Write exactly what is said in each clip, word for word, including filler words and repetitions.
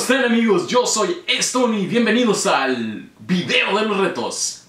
están, amigos? Yo soy Stone y bienvenidos al video de los retos.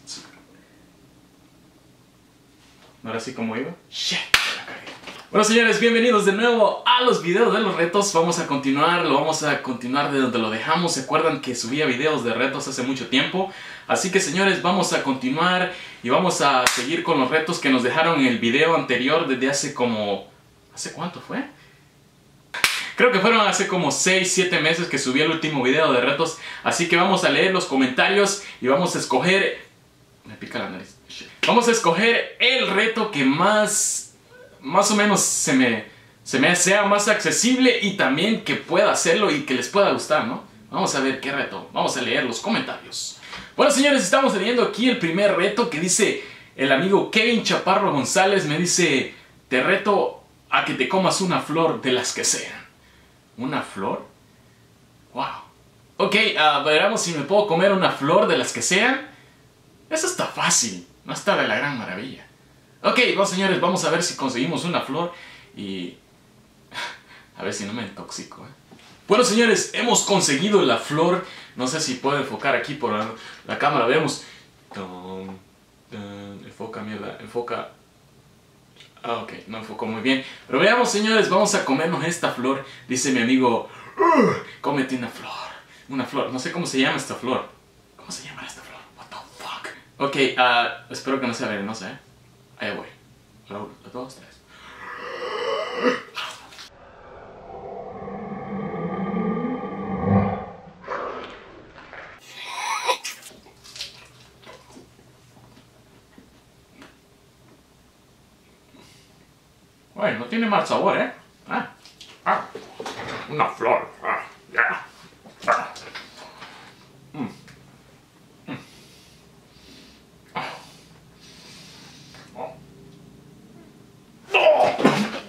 ¿No era así como iba? Shit, la cagué. Bueno, señores, bienvenidos de nuevo a los videos de los retos. Vamos a continuar, lo vamos a continuar de donde lo dejamos. ¿Se acuerdan que subía videos de retos hace mucho tiempo? Así que, señores, vamos a continuar y vamos a seguir con los retos que nos dejaron en el video anterior desde hace como... ¿Hace cuánto fue? Creo que fueron hace como seis siete meses que subí el último video de retos. Así que vamos a leer los comentarios y vamos a escoger... Me pica la nariz. Vamos a escoger el reto que más... Más o menos se me... Se me sea más accesible y también que pueda hacerlo y que les pueda gustar, ¿no? Vamos a ver qué reto. Vamos a leer los comentarios. Bueno, señores, estamos leyendo aquí el primer reto que dice... El amigo Kevin Chaparro González me dice... Te reto a que te comas una flor de las que sean. ¿Una flor? Wow. Ok, uh, veremos si me puedo comer una flor de las que sean. Eso está fácil. No está de la gran maravilla. Ok, bueno, señores, vamos a ver si conseguimos una flor. Y... a ver si no me intoxico, ¿eh? Bueno, señores, hemos conseguido la flor. No sé si puedo enfocar aquí por la, la cámara. Veamos. Dun, dun, enfoca, mierda. Enfoca... Ah, ok, no enfocó muy bien. Pero veamos, señores, vamos a comernos esta flor. Dice mi amigo, cómete una flor. Una flor, no sé cómo se llama esta flor. ¿Cómo se llama esta flor? What the fuck. Ok, uh, espero que no sea venenosa, ¿eh? Ahí voy. Los dos, tres. Bueno, no tiene mal sabor, ¿eh? Ah, ah, una flor. Ah, yeah. Ah. Mm. Mm. Ah. Oh. Oh.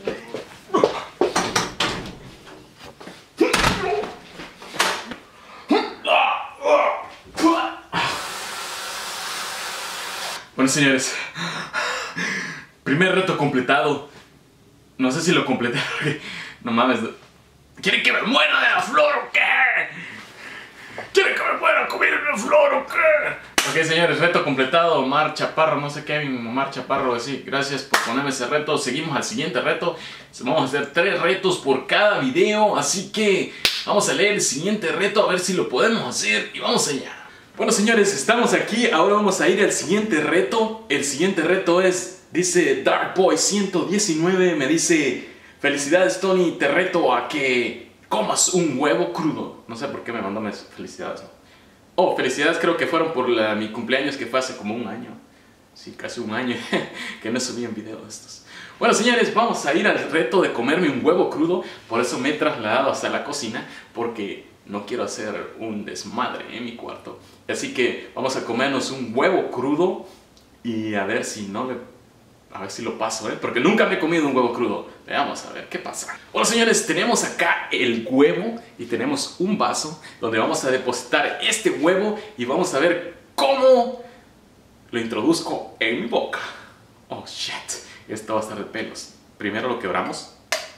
Bueno, señores, primer reto completado. No sé si lo completé porque... No mames. ¿Quieren que me muera de la flor o qué? ¿Quieren que me muera comiendo la flor o qué? Ok, señores, reto completado. Omar Chaparro, no sé qué, Omar Chaparro, así. Gracias por ponerme ese reto. Seguimos al siguiente reto. Vamos a hacer tres retos por cada video. Así que vamos a leer el siguiente reto a ver si lo podemos hacer. Y vamos allá. Bueno, señores, estamos aquí. Ahora vamos a ir al siguiente reto. El siguiente reto es... Dice Darkboy ciento diecinueve, me dice: felicidades, Tony, te reto a que comas un huevo crudo. No sé por qué me mandó felicidades, ¿no? Oh, felicidades creo que fueron por la, mi cumpleaños que fue hace como un año. Sí, casi un año que no subí un video de estos. Bueno, señores, vamos a ir al reto de comerme un huevo crudo. Por eso me he trasladado hasta la cocina, porque no quiero hacer un desmadre en mi cuarto. Así que vamos a comernos un huevo crudo y a ver si no le... A ver si lo paso, ¿eh? Porque nunca me he comido un huevo crudo. Veamos a ver qué pasa. Bueno, señores, tenemos acá el huevo y tenemos un vaso donde vamos a depositar este huevo y vamos a ver cómo lo introduzco en mi boca. Oh, shit. Esto va a estar de pelos. Primero lo quebramos.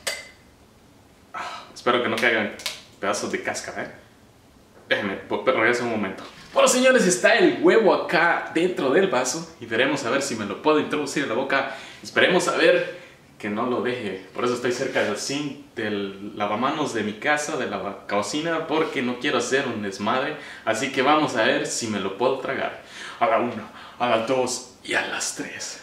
Ah, espero que no caigan pedazos de cáscara, ¿eh? Déjenme, regreso un momento. Bueno, señores, está el huevo acá dentro del vaso y veremos a ver si me lo puedo introducir en la boca. Esperemos a ver que no lo deje. Por eso estoy cerca del zinc, del lavamanos de mi casa, de la cocina, porque no quiero hacer un desmadre. Así que vamos a ver si me lo puedo tragar. A la una, a las dos y a las tres.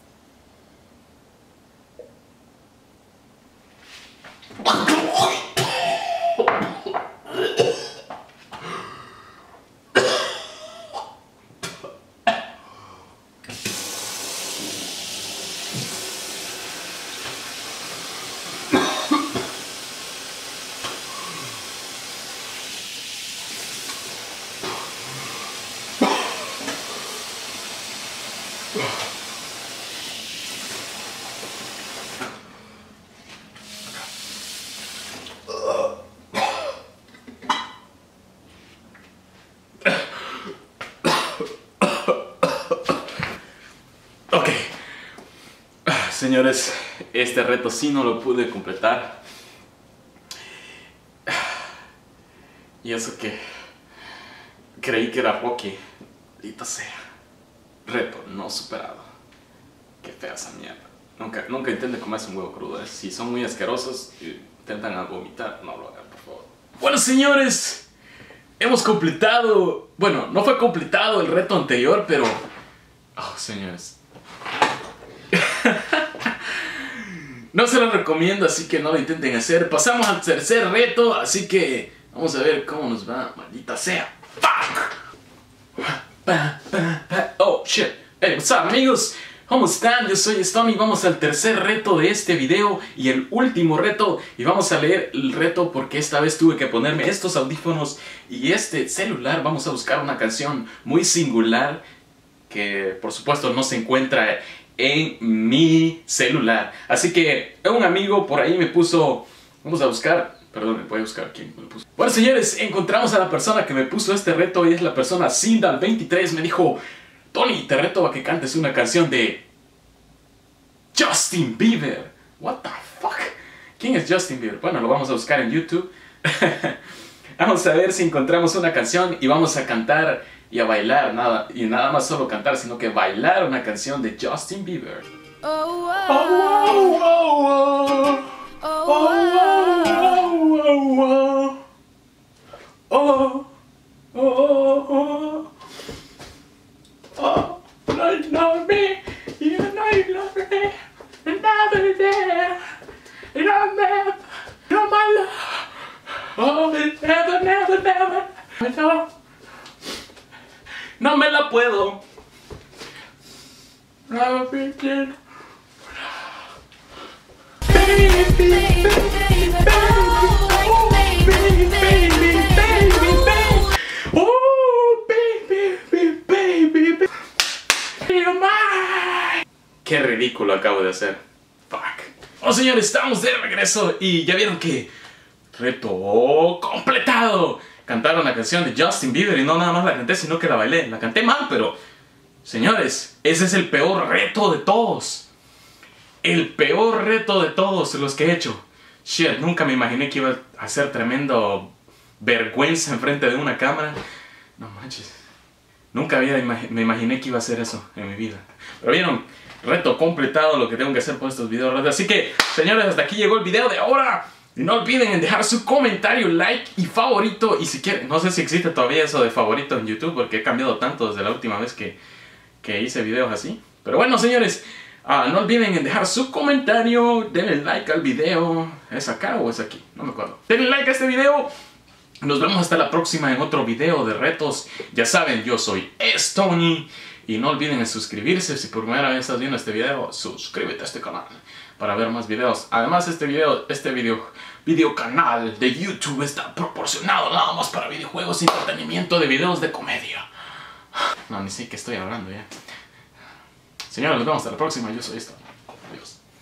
Ok, señores, este reto sí no lo pude completar. Y eso que creí que era Rocky. Maldita sea. Reto no superado. Qué fea esa mierda. Nunca, nunca intenten comerse un huevo crudo. ¿eh? Si son muy asquerosos y intentan a vomitar, no lo hagan, por favor. Bueno, señores, hemos completado... Bueno, no fue completado el reto anterior, pero... Oh, señores. No se lo recomiendo, así que no lo intenten hacer. Pasamos al tercer reto, así que vamos a ver cómo nos va. Maldita sea. Fuck. Oh, shit. Hey, what's up, amigos? ¿Cómo están? Yo soy Stony. Vamos al tercer reto de este video y el último reto. Y vamos a leer el reto porque esta vez tuve que ponerme estos audífonos y este celular. Vamos a buscar una canción muy singular que, por supuesto, no se encuentra en mi celular. Así que un amigo por ahí me puso... Vamos a buscar... Perdón, me voy a buscar quién me lo puso. Bueno, señores, encontramos a la persona que me puso este reto y es la persona Sindal veintitrés. Me dijo... Tony, te reto a que cantes una canción de Justin Bieber. What the fuck? ¿Quién es Justin Bieber? Bueno, lo vamos a buscar en YouTube. Vamos a ver si encontramos una canción y vamos a cantar y a bailar. Nada, y nada más solo cantar, sino que bailar una canción de Justin Bieber. Oh, oh, oh, oh, oh, oh, oh, oh, oh. Oh, no, you love me, you know you love me, and never there, you know never, you're my love, oh, never, never, never, no, no me la puedo, no, baby, baby, baby, baby, baby, baby, baby, oh, baby, baby, baby, baby. Qué ridículo acabo de hacer. Fuck. Bueno, señores, estamos de regreso y ya vieron que reto completado. Cantar una canción de Justin Bieber y no nada más la canté, sino que la bailé. La canté mal, pero señores, ese es el peor reto de todos. El peor reto de todos los que he hecho. Shit, nunca me imaginé que iba a hacer tremendo vergüenza enfrente de una cámara. No manches. Nunca había imag me imaginé que iba a hacer eso en mi vida. Pero vieron, reto completado lo que tengo que hacer por estos videos. Así que, señores, hasta aquí llegó el video de ahora. Y no olviden en dejar su comentario, like y favorito. Y si quieren, no sé si existe todavía eso de favorito en YouTube, porque he cambiado tanto desde la última vez que, que hice videos así. Pero bueno, señores, uh, no olviden en dejar su comentario. Denle like al video. ¿Es acá o es aquí? No me acuerdo. Denle like a este video. Nos vemos hasta la próxima en otro video de retos. Ya saben, yo soy Stony. Y no olviden suscribirse. Si por primera vez estás viendo este video, suscríbete a este canal para ver más videos. Además, este video, este video, video canal de YouTube está proporcionado nada más para videojuegos, entretenimiento de videos de comedia. No, ni sé qué estoy hablando ya. Señores, nos vemos hasta la próxima. Yo soy Stony.